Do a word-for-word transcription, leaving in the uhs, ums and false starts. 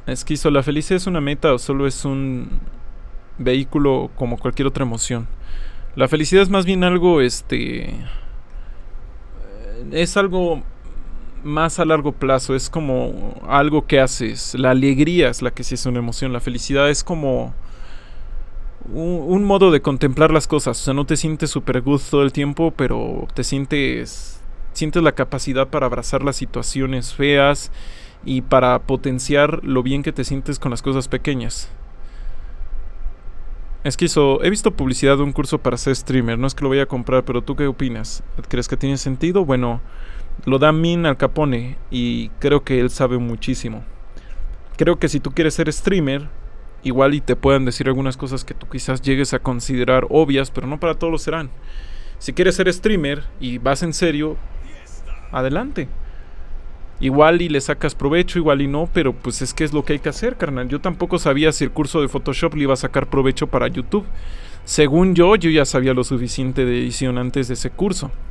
Esquizo, ¿la felicidad es una meta o solo es un vehículo como cualquier otra emoción? La felicidad es más bien algo, este... Es algo más a largo plazo, es como algo que haces. La alegría es la que sí es una emoción, la felicidad es como un, un modo de contemplar las cosas. O sea, no te sientes super good todo el tiempo, pero te sientes... Sientes la capacidad para abrazar las situaciones feas y para potenciar lo bien que te sientes con las cosas pequeñas. Es que eso, he visto publicidad de un curso para ser streamer, no es que lo voy a comprar, pero ¿tú qué opinas? ¿Crees que tiene sentido? Bueno, lo da Min Al Capone y creo que él sabe muchísimo. Creo que si tú quieres ser streamer, igual y te puedan decir algunas cosas que tú quizás llegues a considerar obvias, pero no para todos lo serán. Si quieres ser streamer y vas en serio, adelante. Igual y le sacas provecho, igual y no, pero pues es que es lo que hay que hacer, carnal. Yo tampoco sabía si el curso de Photoshop le iba a sacar provecho para YouTube. Según yo, yo ya sabía lo suficiente de edición antes de ese curso.